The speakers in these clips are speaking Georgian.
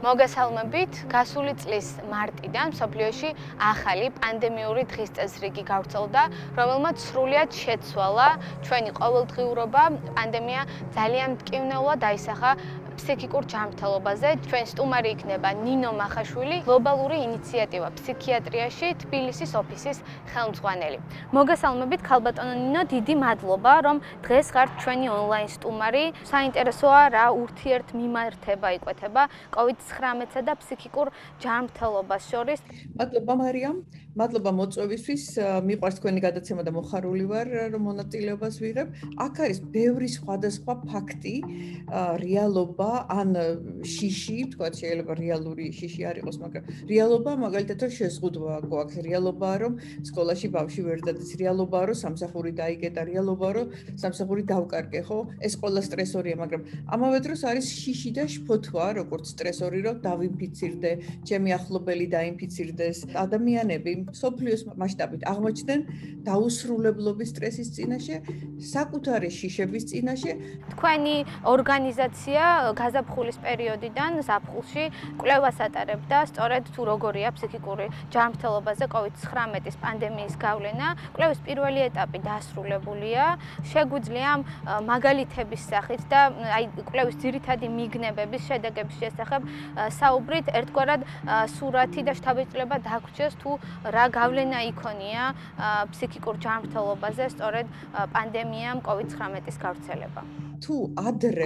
მოგესალმებით, გასული წლის მარტიდან მსოფლიოში ახალი პანდემიური დღის წესრიგი გავრცელდა, რომელმაც სრულიად შეცვალა ჩვენი ყოველდღიურობა. პანდემია ძალიან მტკივნეულად დაისახა ფსიქიკურ ჯანმრთელობაზე. ჩვენ სტუმარი იქნება ნინო მახაშვილი, გლობალური ინიციატივა ფსიქიატრიაში თბილისის ოფისის ხელმძღვანელი. მოგესალმებით, ქალბატონო ნინო, დიდი მადლობა, რომ დღეს ხართ ჩვენი ონლაინ სტუმარი. საინტერესოა რა ურთიერთმიმართება იკვეთება COVID-19-სა და ფსიქიკურ ჯანმრთელობას შორის. მადლობა მარიამ, მადლობა მოწვევისთვის. მიყვარს თქვენი გადაცემა და მოხარული ვარ, რომ მონაწილეობას ვიღებ. აქ არის ბევრი სხვადასხვა ფაქტი, რეალობა ან შიში, თქვათ შეიძლება რეალური შიში არ იყოს, მაგრამ რეალობა მაგალითად რომ შეზღუდვა გვაქვს, რეალობაა რომ სკოლაში ბავშვი ვერ დადის, რეალობაა რომ სამსახური დაიგედა, რეალობაა რომ სამსახური დავკარგე, ხო? ეს ყველა სტრესორია, მაგრამ ამავე დროს არის შიში და შფოთვა, როგორც სტრესორი, რომ დავინფიცირდე, ჩემი ახლობელი დაინფიცირდეს. ადამიანები მსოფლიოს მასშტაბით აღმოჩნდნენ დაუსრულებლობის სტრესის წინაშე, საკუთარი შიშების წინაშე. თქვენი ორგანიზაცია გაზაფხულის პერიოდიდან ზაფხულში კვლევას ატარებდა სწორედ თუ როგორია ფსიქიკური ჯანმრთელობაზე COVID-19 პანდემიის გავლენა. კვლევის პირველი ეტაპი დასრულებულია. შეგვიძლია მაგალითების სახით და აი კვლევის ძირითადი მიგნებების შედეგების შესახებ საუბრით, ერთგვარად სურათი და შთაბეჭდილება დაგვრჩეს თუ რა გავლენა იქონია ფსიქიკურ ჯანმრთელობაზე სწორედ პანდემიამ COVID-19-ის გავრცელება. თუ ადრე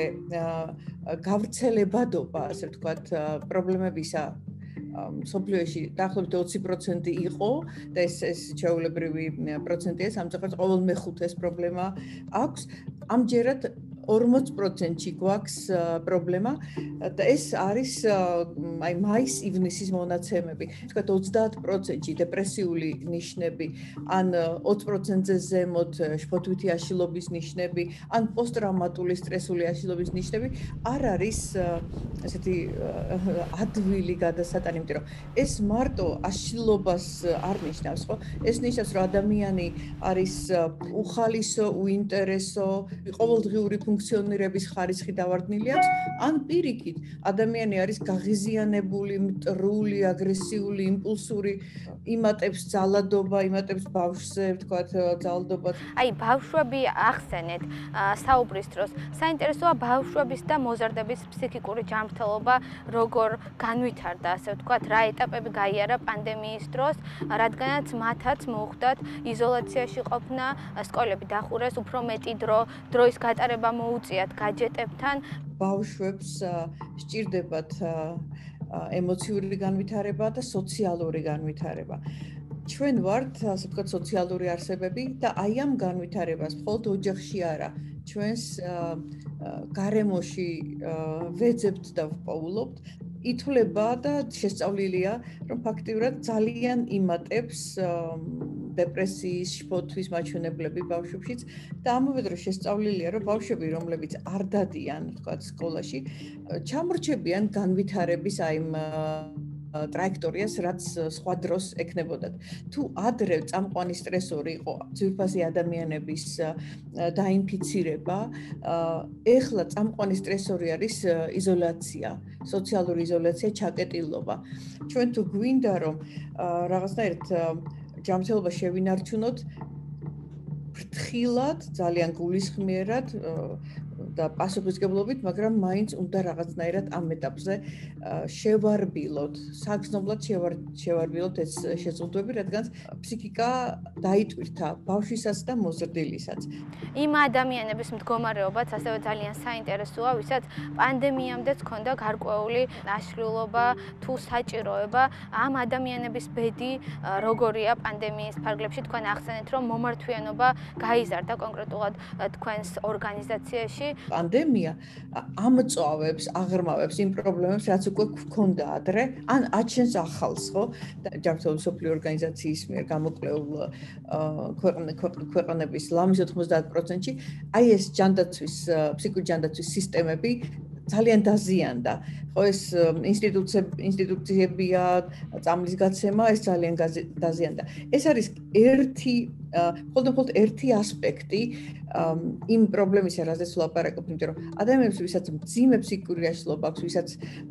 გავრცელებადობა, ასე ვთქვათ, პრობლემებისა მსოფლიოში დაახლოებით 20% იყო და ეს ჩვეულებრივი პროცენტია, სამწუხაროდ ყოველ მეხუთეს პრობლემა აქვს. ამჯერად 40%-ში გვაქვს პრობლემა და ეს არის აი მაის-ივნისის მონაცემები. თქვათ 30%-ში დეპრესიული ნიშნები, ან 20%-ზე ზემოთ შფოთვითი აშლილობის ნიშნები, ან პოსტტრავმატული სტრესული აშლილობის ნიშნები არ არის ესეთი ადვილი გადასატანი, იმიტომ რომ ეს მარტო აშლილობას არ ნიშნავს, ხო? ეს ნიშნავს, რომ ადამიანი არის უხალისო, უინტერესო, ყოველდღიური ფუნქციონირების ხარისხი დავარდნილი აქვს, ან პირიქით, ადამიანი არის გაღიზიანებული, მტრული, აგრესიული, იმპულსური, იმატებს ძალადობა, იმატებს ბავშვზე, ვთქვათ, ძალადობას. აი, ბავშვები ახსენეთ საუბრის დროს. საინტერესოა ბავშვების და მოზარდების ფსიქიკური ჯანმრთელობა როგორ განვითარდა, ასე ვთქვათ, რა ეტაპები გაიარა პანდემიის დროს, რადგანაც მათაც მოუხდათ იზოლაციაში ყოფნა, სკოლები დახურეს, უფრო მეტი დროის გატარება მოუწიათ გაჯეტებთან. ბავშვებს სჭირდებათ ემოციური განვითარება და სოციალური განვითარება. ჩვენ ვართ, ასე ვთქვათ, სოციალური არსებები და აი ამ განვითარებას მხოლოდ ოჯახში არა, ჩვენს გარემოში ვეძებთ და ვპოულობთ. ითვლება და შესწავლილია, რომ ფაქტიურად ძალიან იმატებს დეპრესიის, შფოთვის მაჩვენებლები ბავშვებშიც და ამავე დროს შესწავლილია, რომ ბავშვები, რომლებიც არ დადიან, ვთქვათ, სკოლაში, ჩამორჩებიან განვითარების აი იმ ტრაექტორიას, რაც სხვა დროს ექნებოდათ. თუ ადრე წამყვანი სტრესორი იყო ძვირფასი ადამიანების დაინფიცირება, ეხლა წამყვანი სტრესორი არის იზოლაცია, სოციალური იზოლაცია, ჩაკეტილობა. ჩვენ თუ გვინდა რომ რაღაცნაირად ჯანმრთელობა შევინარჩუნოთ ფრთხილად, ძალიან გულისხმიერად და პასუხისმგებლობით, მაგრამ მაინც უნდა რაღაცნაირად ამ ეტაპზე შევარბილოთ, საგრძნობლად შევარბილოთ ეს შეზღუდვები, რადგან ფსიქიკა დაიტვირთა ბავშვისაც და მოზრდილისაც. იმ ადამიანების მდგომარეობაც ასევე ძალიან საინტერესოა, ვისაც პანდემიამდეც ჰქონდა გარკვეული აშლილობა თუ საჭიროება. ამ ადამიანების ბედი როგორია პანდემიის ფარგლებში? თქვენ ახსენეთ, რომ მომართვიანობა გაიზარდა კონკრეტულად თქვენს ორგანიზაციაში. პანდემია ამწვავებს, აღრმავებს იმ პრობლემებს, რაც უკვე გვქონდა ადრე, ან აჩენს ახალს, ხო? ჯანმრთელობის მსოფლიო ორგანიზაციის მიერ გამოკვლეულ ქვეყნების ლამის 90%-ში აი ეს ფსიქიკური ჯანდაცვის სისტემები ძალიან დაზიანდა. ხო, ეს ინსტიტუციებია, წამლის გაცემა, ეს ძალიან დაზიანდა. ეს არის ერთი მხოლოდ ერთი ასპექტი იმ პრობლემისა, რაზეც ვლაპარაკობ, იმიტომ რომ ადამიანებს, ვისაც მძიმე ფსიქიკური აშლილობა აქვს, ვისაც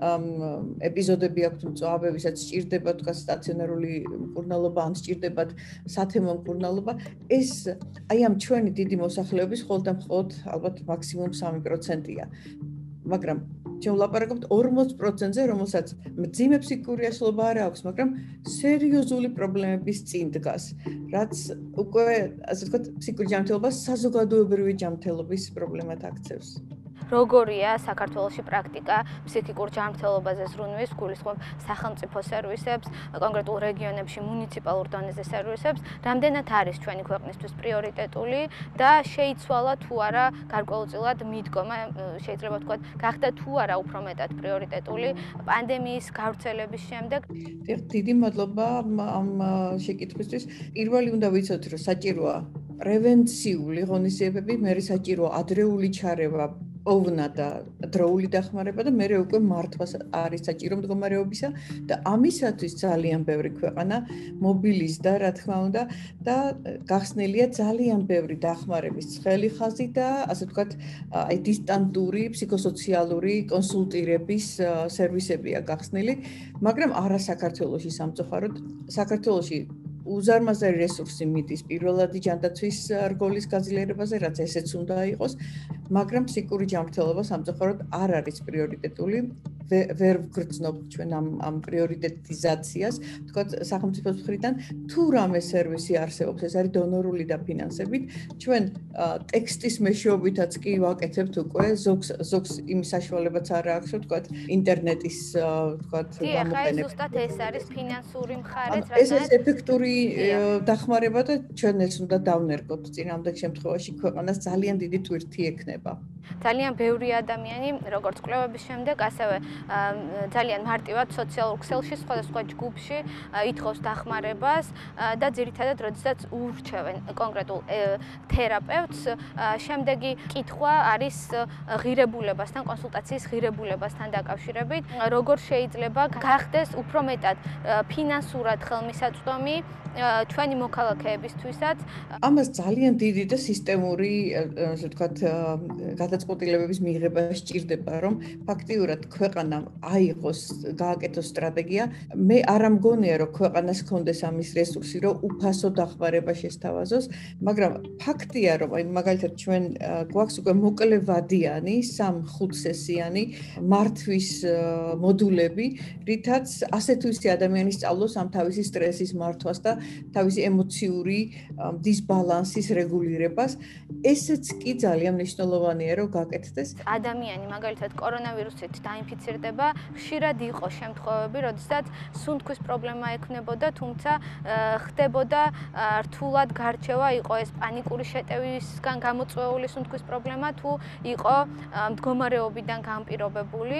ეპიზოდები აქვთ მწვავე, ვისაც სჭირდება თქვა სტაციონარული მკურნალობა, ან სჭირდებათ სათემო მკურნალობა, ეს აი ამ ჩვენი დიდი მოსახლეობის მხოლოდ ალბათ მაქსიმუმ 3%-ია. მაგრამ ჩვენ ვლაპარაკობთ 40%-ზე, რომელსაც მძიმე ფსიქიკური აშლილობა არ აქვს, მაგრამ სერიოზული პრობლემების წინ დგას, რაც უკვე, ასე ვთქვათ, ფსიქიკური ჯანმრთელობას საზოგადოებრივი ჯანმრთელობის პრობლემად აქცევს. როგორია საქართველოში პრაქტიკა ფსიქიკურ ჯანმრთელობაზე ზრუნვის, გულისხმობ სახელმწიფო სერვისებს, კონკრეტულ რეგიონებში მუნიციპალურ დონეზე სერვისებს, რამდენად არის ჩვენი ქვეყნისთვის პრიორიტეტული და შეიცვალა თუ არა გარკვეულწილად მიდგომა, შეიძლება ვთქვათ, გახდა თუ არა უფრო მეტად პრიორიტეტული პანდემიის გავრცელების შემდეგ. დიდი მადლობა ამ შეკითხვისთვის. პირველი უნდა ვიცოდეთ, რომ საჭიროა პრევენციული ღონისძიებები, მერე საჭიროა ადრეული ჩარევა, პოვნა და დროული დახმარება და მერე უკვე მართვა არის საჭირო მდგომარეობისა და ამისათვის ძალიან ბევრი ქვეყანა მობილიზდა, რა თქმა უნდა, და გახსნილია ძალიან ბევრი დახმარების ცხელი ხაზი და ასე ვთქვათ, აი დისტანტური ფსიქოსოციალური კონსულტირების სერვისებია გახსნილი, მაგრამ არა საქართველოში სამწუხაროდ. საქართველოში უზარმაზარი რესურსი მიდის პირველადი ჯანდაცვის რგოლის გაძლიერებაზე, რაც ესეც უნდა იყოს, მაგრამ ფსიქიკური ჯანმრთელობა სამწუხაროდ არ არის პრიორიტეტული. ვერ ვგრძნობ ჩვენ ამ პრიორიტეტიზაციას, თქვათ სახელმწიფოს მხრიდან თუ რამე სერვისი არსებობს, ეს არის დონორული დაფინანსებით. ჩვენ ტექსტის მეშვეობითაც კი ვაკეთებთ უკვე, ზოგს იმის საშუალებაც არ აქვს, თქვათ ინტერნეტის თქვათ გამოყენება. ზუსტად ეს არის ფინანსური მხარეც, ეს ეფექტური დახმარება და ჩვენ ეს უნდა დავნერგოთ წინამდელ შემთხვევაში ქვეყანას ძალიან დიდი ტვირთი ექნება. ძალიან ბევრი ადამიანი, როგორც კვლევების შემდეგ, ასევე ძალიან მარტივად სოციალურ ქსელში, სხვადასხვა ჯგუფში ითხოვს დახმარებას და ძირითადად, როდესაც ურჩევენ კონკრეტულ თერაპევტს, შემდეგი კითხვა არის ღირებულებასთან, კონსულტაციის ღირებულებასთან დაკავშირებით, როგორ შეიძლება გახდეს უფრო მეტად ფინანსურად ხელმისაწვდომი ჩვენი მოქალაქეებისთვისაც. ამას ძალიან დიდი და სისტემური, ასე ვთქვათ, გადაწყვეტილებების მიღება სჭირდება, რომ ფაქტიურად ქვეყანამ აიღოს, გააკეთოს სტრატეგია. მე არ ამგონია, რომ ქვეყანას ჰქონდეს ამის რესურსი, რომ უფასო დახმარება შესთავაზოს, მაგრამ ფაქტია, რომ აი მაგალითად ჩვენ გვაქვს უკვე მოკლევადიანი 3-5 სესიანი მართვის მოდულები, რითაც ასე თუ ისე ადამიანი სწავლობს ამ თავისი სტრესის მართვას და თავისი ემოციური დისბალანსის რეგულირებას. ესეც კი ძალიან მნიშვნელოვანია, რომ გაკეთდეს. ადამიანი მაგალითად კორონავირუსით დაინფიცირდება, ხშირად იყო შემთხვევები, როდესაც სუნთქვის პრობლემა ექნებოდა, თუმცა ხდებოდა რთულად გარჩევა, იყო ეს პანიკური შეტევისგან გამოწვეული სუნთქვის პრობლემა, თუ იყო მდგომარეობიდან განპირობებული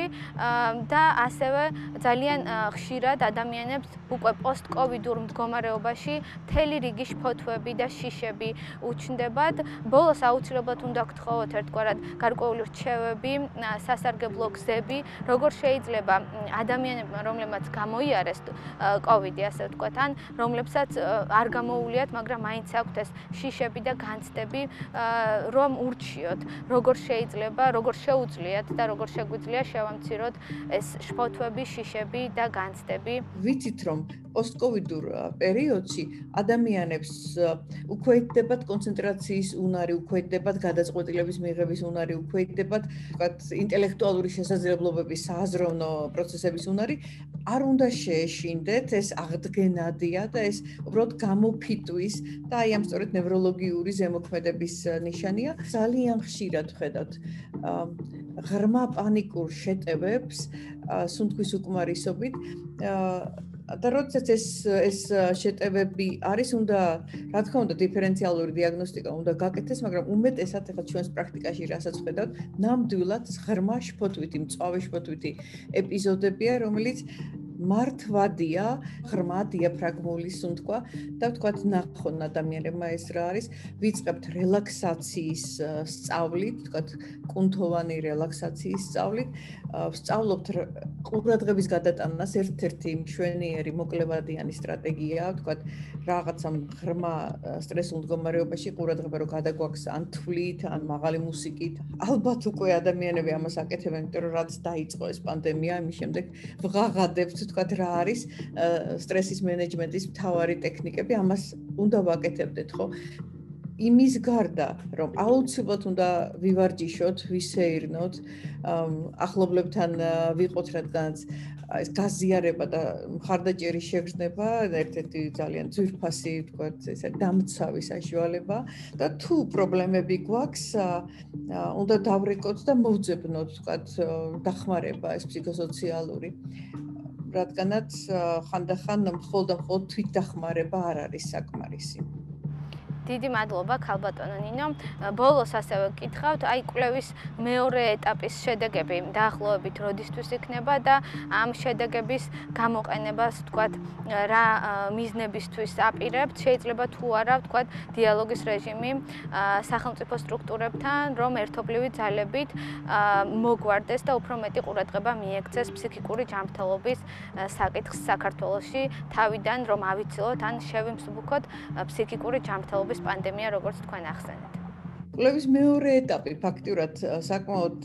და ასევე ძალიან ხშირად ადამიანებს უკვე პოსტკოვიდურ მდგომარეობაში მთელი რიგი შფოთვები და შიშები უჩნდებათ. ბოლოს აუცილებლად უნდა გთხოვოთ ერთგვარად გარკვეული რჩევები, სასარგებლო გზები, როგორ შეიძლება ადამიანებმა, რომლებმაც გამოიარეს კოვიდი, ასე ვთქვათ, ან რომლებსაც არ გამოუვლიათ, მაგრამ მაინც აქვთ ეს შიშები და განცდები, რომ ურჩიოთ, როგორ შეიძლება, როგორ შეუძლიათ და როგორ შეგვიძლია შევამციროთ ეს შფოთვები, შიშები და განცდები. ვიცით, რომ პოსტკოვიდურ პერიოდში ადამიანებს უქვეითდებათ კონცენტრაციის უნარი, უქვეითდებათ გადაწყვეტილების მიღების უნარი, უქვეითდებათ, ვთქვათ, ინტელექტუალური შესაძლებლობების სააზროვნო პროცესების უნარი. არ უნდა შეეშინდეთ, ეს აღდგენადია და ეს უბრალოდ გამოფიტვის და აი ამ სწორედ ნევროლოგიური ზემოქმედების ნიშანია. ძალიან ხშირად ვხედავთ ღრმა პანიკურ შეტევებს სუნთქვის უკმარისობით და როდესაც ეს შეტევები არის, უნდა, რა თქმა უნდა, დიფერენციალური დიაგნოსტიკა უნდა გაკეთდეს, მაგრამ უმეტესად ახლა ჩვენს პრაქტიკაში რასაც ვხედავთ, ნამდვილად ღრმა შფოთვითი, მწვავე შფოთვითი ეპიზოდებია, რომელიც მართვადია, ღრმა დიაფრაგმული სუნთქვა და ვთქვათ ნახონ ადამიანებმა ეს რა არის, ვიწყებთ რელაქსაციის სწავლით, ვთქვათ კუნთოვანი რელაქსაციის სწავლით, ვსწავლობთ ყურადღების გადატანას ერთ-ერთი მშვენიერი მოკლევადიანი სტრატეგიაა, ვთქვათ რაღაცა ღრმა სტრესულ მდგომარეობაში ყურადღება რო გადაგვაქვს ან თვლით, ან მაღალი მუსიკით. ალბათ უკვე ადამიანები ამას აკეთებენ, იმიტომ რომ რაც დაიწყო ეს პანდემია, იმის შემდეგ ვღაღადებთ, ვთქვათ რა არის სტრესის მენეჯმენტის მთავარი ტექნიკები, ამას უნდა ვაკეთებდეთ, ხო? იმის გარდა, რომ აუცილებლად უნდა ვივარჯიშოთ, ვისეირნოთ, ახლობლებთან ვიყოთ, რადგანაც ეს გაზიარება და მხარდაჭერის შეგრძნება ერთ-ერთი ძალიან ძვირფასი, ვთქვათ, ესე დამცავი საშუალება და თუ პრობლემები გვაქვს, უნდა დავრეკოთ და მოვძებნოთ, ვთქვათ, დახმარება ეს ფსიქოსოციალური. რადგანაც ხანდახან მხოლოდ თვითდახმარება არ არის საკმარისი. დიდი მადლობა ქალბატონო ნინო. ბოლოს ასევე გკითხავთ, აი კვლევის მეორე ეტაპის შედეგები დაახლოებით როდისთვის იქნება და ამ შედეგების გამოყენებას ვთქვათ რა მიზნებისთვის აპირებთ, შეიძლება თუ არა ვთქვათ დიალოგის რეჟიმი სახელმწიფო სტრუქტურებთან, რომ ერთობლივი ძალებით მოგვარდეს და უფრო მეტი ყურადღება მიექცეს ფსიქიკური ჯანმრთელობის საკითხს საქართველოში, თავიდან რომ ავიცილოთ ან შევიმსუბუქოთ ფსიქიკური ჯანმრთელობის პანდემია, როგორც თქვენ ახსენეთ. კვლევის მეორე ეტაპი ფაქტურად საკმაოდ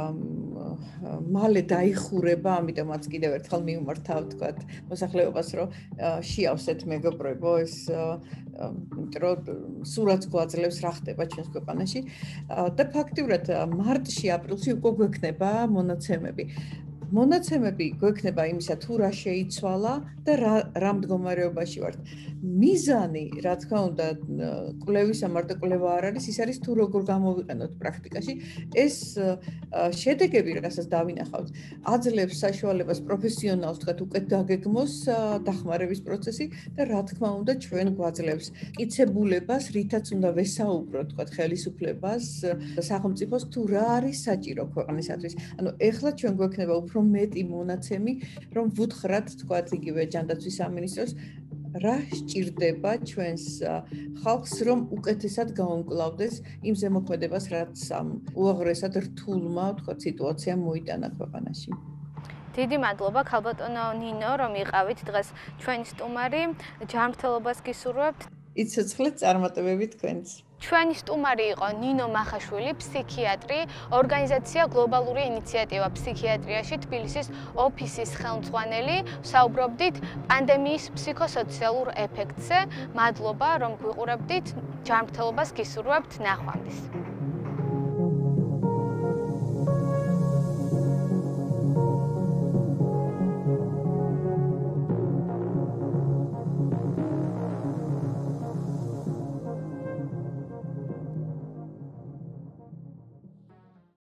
მალე დაიხურება, ამიტომაც კიდევ ერთხელ მივმართავ, ვთქვათ, მოსახლეობას, რომ შეავსეთ მეგობრებო, ეს იმიტომ რომ სურათს გვაძლევს რა ხდება ჩვენს ქვეყანაში და ფაქტურად მარტში, აპრილში უკვე გვექნება მონაცემები. მონაცემები გვექნება იმისა, თუ რა შეიცვალა და რა მდგომარეობაში ვართ. მიზანი, რა თქმა უნდა, კვლევისა მარტო კვლევა არ არის, ის არის თუ როგორ გამოვიყენოთ პრაქტიკაში. ეს შედეგები, რასაც დავინახავთ, აძლევს საშუალებას პროფესიონალს, თქვათ, უკეთ გაგეგმოს დახმარების პროცესი და რა თქმა უნდა, ჩვენ გვაძლევს მტკიცებულებას, რითაც უნდა ვესაუბროთ, თქვათ, ხელისუფლებას, სახელმწიფოს თუ რა არის საჭირო ქვეყნისათვის. ანუ ეხლა ჩვენ გვექნება უფრო მეტი მონაცემი, რომ ვუთხრათ, თქვათ, იგივე ჯანდაცვის სამინისტროს რა სჭირდება ჩვენს ხალხს, რომ უკეთესად გაუმკლავდეს იმ ზემოქმედებას, რაც უაღრესად რთულმა, თქვათ, სიტუაციამ მოიტანა ქვეყანაში. დიდი მადლობა ქალბატონო ნინო, რომ იყავით დღეს ჩვენი სტუმარი. ჯანმრთელობას გისურვებთ. იცოცხლეთ წარმატებები თქვენს. ჩვენი სტუმარი იყო ნინო მახაშვილი, ფსიქიატრი, ორგანიზაცია გლობალური ინიციატივა ფსიქიატრიაში თბილისის ოფისის ხელმძღვანელი. ვსაუბრობდით პანდემიის ფსიქოსოციალურ ეფექტზე. მადლობა, რომ გვიყურებდით. ჯანმრთელობას გისურვებთ. ნახვამდის.